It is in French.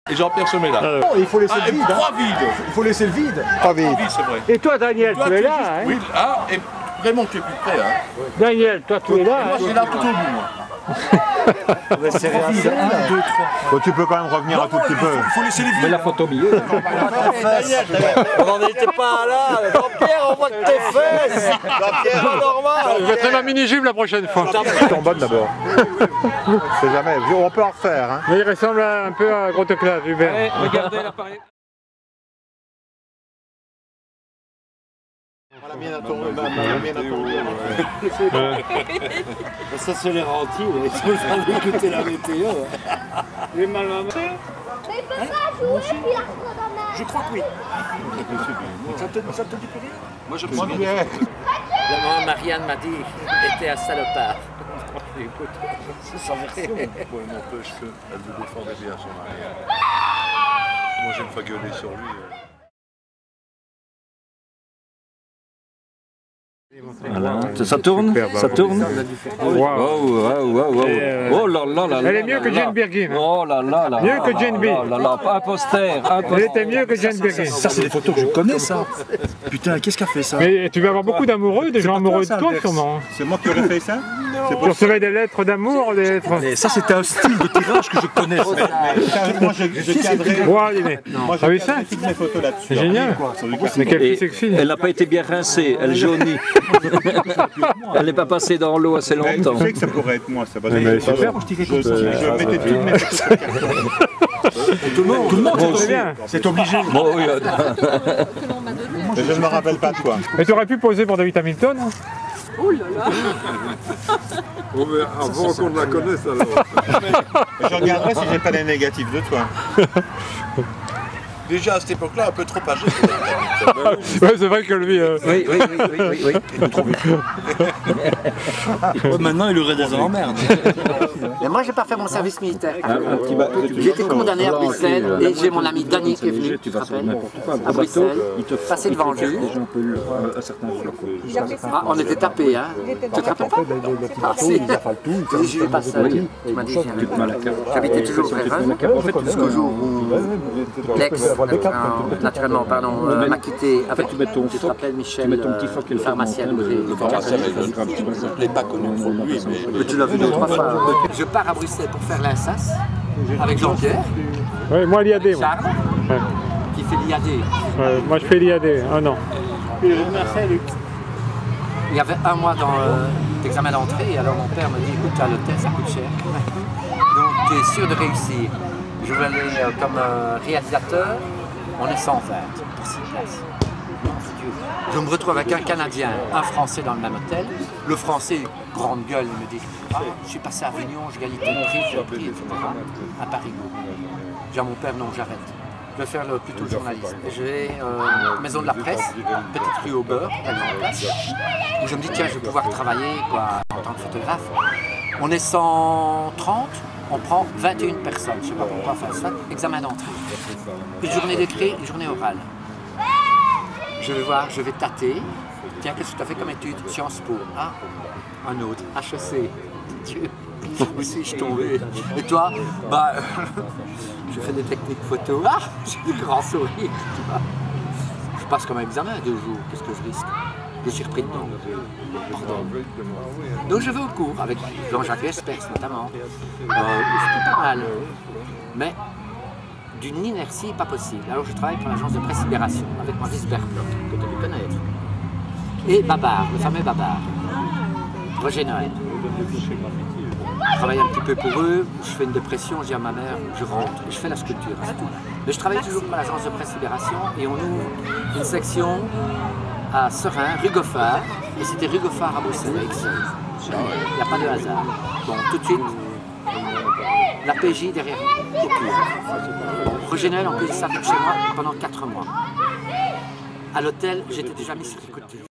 Et Jean-Pierre Semet là. Oh, il faut laisser le vide. Trois vides. Il faut laisser le vide. Trois vides, c'est vrai. Et toi, Daniel, Toi, tu es là, juste, hein? oui, et vraiment tu es plus près. Hein. Daniel, toi, tu es là, Moi, hein? je suis là tout au bout. Moi. C'est rien. 1, 2, 3. Bon, tu peux quand même revenir un tout petit peu. Il faut laisser les vides. Mais la photo au milieu. On n'en était pas là. Jean-Pierre, on voit que tes fesses. Jean-Pierre, pas normal. Je mettrai ma mini-jupe la prochaine fois. C'est en bonne d'abord. C'est jamais. On peut en refaire. Hein. Mais il ressemble un peu à Groteclave, Hubert. Regardez l'appareil. La mienne a tourné. Ça, c'est les rentiers. Ils sont en train d'écouter la météo. J'ai mal à la main. Mais il peut pas jouer puis la reprendre en main. Je crois que oui. Ça te dit plus rien? Moi je me Moi, souviens. bien. La maman Marianne m'a dit était un salopard. Écoute, c'est sans version. Ouais, n'empêche qu'elle le défendait bien son mari. Moi j'ai une fois gueulé sur lui. Voilà. Ça tourne? Ça tourne? Oh là là là là. Elle est mieux que Jane Birkin. Oh là là là. Mieux que Jane B. Oh là là, pas un poster. Elle était mieux que Jane Birkin. Ça c'est des photos que je connais ça. Putain, qu'est-ce qu'a fait ça? Mais tu vas avoir beaucoup d'amoureux, des gens amoureux de toi sûrement. C'est moi qui aurais fait ça? Tu recevais des lettres d'amour, des lettres... Et ça c'était un style de tirage que je connais. Moi, je cadrais. Wow, mais... Moi, T'as vu je ça? cadrais toutes mes photos là-dessus. C'est génial. Mais quelle fille sexy. Elle n'a pas été bien rincée, elle jaunit. Elle n'est pas passée dans l'eau assez Mais longtemps. tu sais que ça pourrait être moi, ça. Parce que Mais je super. mettais toutes mes photos sur le carton. Tout le monde C'est bien. c'est obligé. Bon, oui, Mais je ne me rappelle pas de toi. Mais tu aurais pu poser pour David Hamilton. Hein. Oh là là. Oh, mais avant qu'on la connaisse alors. Je regarderai si j'ai pas des négatifs de toi. Déjà à cette époque-là un peu trop âgé. Ouais, c'est vrai que lui... oui. Maintenant, il aurait des emmerdes. Mais moi, j'ai pas fait mon service militaire. J'ai été condamné à Bruxelles et j'ai mon ami Danny qui est venu, tu te rappelles, à Bruxelles, passer devant lui. Ah, on était tapés, hein. Tu te rappelles pas? Ah, si. Je vais pas seul. Il m'a dit, j'habitais toujours au Prévin, jusqu'au jour où l'ex, naturellement, pardon, m'a quitté avec, tu te rappelles, Michel, le pharmacien. Le pharmacien, je ne l'ai pas connu pour lui, mais tu l'as vu 2 ou 3 fois. Je pars à Bruxelles pour faire l'Alsace avec Jean-Pierre. Ouais, moi l'IAD, moi. Charles, qui fait l'IAD. Ouais, moi je fais l'IAD, un an. Il y avait 1 mois dans l'examen d'entrée, et alors mon père me dit, écoute, à l'hôtel, ça coûte cher. Donc tu es sûr de réussir. Je vais aller comme réalisateur, on est 120 pour 6 places. Je me retrouve avec un Canadien, un Français dans le même hôtel. Le Français, grande gueule, il me dit « Ah, je suis passé à Avignon, j'ai gagné tel prix, j'ai pris, etc. » À Parigo. Je dis à mon père « Non, j'arrête. Je vais faire plutôt journaliste. » Et je vais maison de la presse, petite rue au beurre, à Grande Place, où je me dis « Tiens, je vais pouvoir travailler quoi, en tant que photographe. » On est 130, on prend 21 personnes, je ne sais pas pourquoi faire ça, examen d'entrée. Une journée d'écrit, une journée orale. Je vais voir, je vais tâter. Tiens, qu'est-ce que tu as fait comme étude? Sciences Po. Ah, un autre. HEC. Dieu, où suis-je tombé? Et toi? Bah, je fais des techniques photo. Ah, j'ai des grands sourires. Tu vois. Je passe comme un examen 2 jours. Qu'est-ce que je risque? Je suis repris dedans. Pardon. Donc je vais au cours avec Jean-Jacques Espers notamment. C'était pas mal. Mais d'une inertie pas possible. Alors je travaille pour l'agence de presse Libération avec Maurice Berthelot, que tu dois connaître. Et Babar, le fameux Babar, Roger Noël. Je travaille un petit peu pour eux, je fais une dépression, je dis à ma mère, je rentre et je fais la sculpture, c'est tout. Mais je travaille toujours pour l'agence de presse Libération et on ouvre une section à Serein, rue Goffard, et c'était rue Goffard à Bruxelles, il n'y a pas de hasard. Bon, tout de suite, la PJ derrière nous, Roger Noël, en plus, il s'arrête chez moi pendant 4 mois. À l'hôtel, j'étais déjà mis sur les côtés.